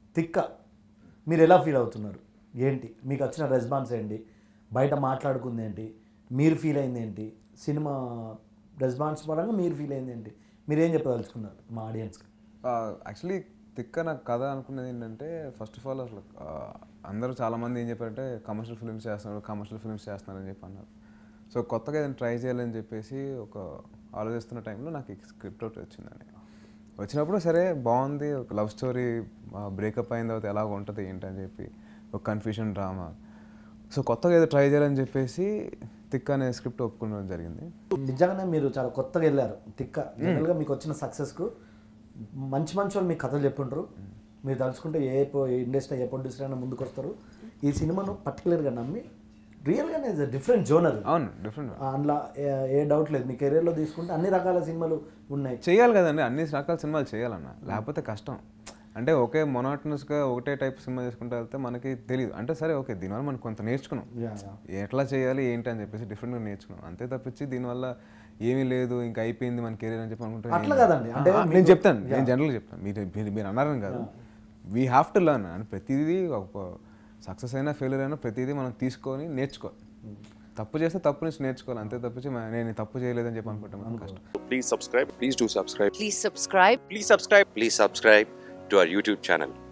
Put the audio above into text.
తిక్క మీరు ఎలా ఫీల్ అవుతున్నారు? ఏంటి మీకు వచ్చిన రెస్పాన్స్ ఏంటి? బయట మాట్లాడుకుంది ఏంటి? మీరు ఫీల్ అయింది ఏంటి? సినిమా రెస్పాన్స్ పరంగా మీరు ఫీల్ అయింది ఏంటి? మీరు ఏం చెప్పదలుచుకున్నారు మా ఆడియన్స్కి? యాక్చువల్లీ తిక్క నాకు కథ అనుకున్నది ఏంటంటే, ఫస్ట్ ఆఫ్ ఆల్ అసలు అందరూ చాలామంది ఏం చెప్పారంటే కమర్షియల్ ఫిల్మ్స్ చేస్తున్నారని చెప్పి అన్నారు. సో కొత్తగా ఏదైనా ట్రై చేయాలని చెప్పేసి ఒక ఆలోచిస్తున్న టైంలో నాకు ఈ స్క్రిప్ట్ ఒకటి వచ్చిందండి. వచ్చినప్పుడు సరే బాగుంది, ఒక లవ్ స్టోరీ, బ్రేకప్ అయిన తర్వాత ఎలా ఉంటుంది ఏంటని చెప్పి ఒక కన్ఫ్యూషన్ డ్రామా. సో కొత్తగా ఏదో ట్రై చేయాలని చెప్పేసి తిక్క అనే స్క్రిప్ట్ ఒప్పుకోవడం జరిగింది. నిజంగానే మీరు చాలా కొత్తగా వెళ్ళారు. తిక్క జనరల్గా మీకు వచ్చిన సక్సెస్కు మంచి వాళ్ళు మీకు కథలు చెప్పుంటారు. మీరు తలుచుకుంటే ఇండస్ట్రీ ఏ ప్రొడ్యూసర్ అయినా ముందుకు వస్తారు. ఈ సినిమాను పర్టికులర్గా నమ్మి రియల్గానే ఇస్ డిఫరెంట్ జోనర్. అవును, డిఫరెంట్. అందులో ఏ డౌట్ లేదు. మీ కెరీర్లో తీసుకుంటే అన్ని రకాల సినిమాలు ఉన్నాయి. చేయాలి కదండి, అన్ని రకాల సినిమాలు చేయాలన్న, లేకపోతే కష్టం. అంటే ఒకే మొనాటనస్గా ఒకటే టైప్ సినిమా చేసుకుంటూ వెళ్తే మనకి తెలియదు. అంటే సరే ఓకే, దీనివల్ల మనం కొంత నేర్చుకున్నాం, ఎట్లా చేయాలి ఏంటి అని చెప్పేసి డిఫరెంట్గా నేర్చుకున్నాం. అంతే తప్పించి దీనివల్ల ఏమీ లేదు ఇంకా అయిపోయింది మన కెరీర్ అని చెప్పి అనుకుంటే అట్లా కదండి. అంటే నేను చెప్తాను, నేను జనరల్గా చెప్తాను, మీరు అన్నారని కాదు, వీ హ్యావ్ టు లెర్న్. అని ప్రతిదీ ఒక సక్సెస్ అయినా ఫెయిల్యూర్ అయినా ప్రతిదీ మనం తీసుకొని నేర్చుకోవాలి. తప్పు చేస్తే తప్పు నుంచి నేర్చుకోవాలి. అంతే తప్పించి నేను తప్పు చేయలేదని చెప్పి అనుకుంటాం కష్టం. Please subscribe. Please do subscribe. Please subscribe. Please subscribe. Please subscribe to our YouTube channel.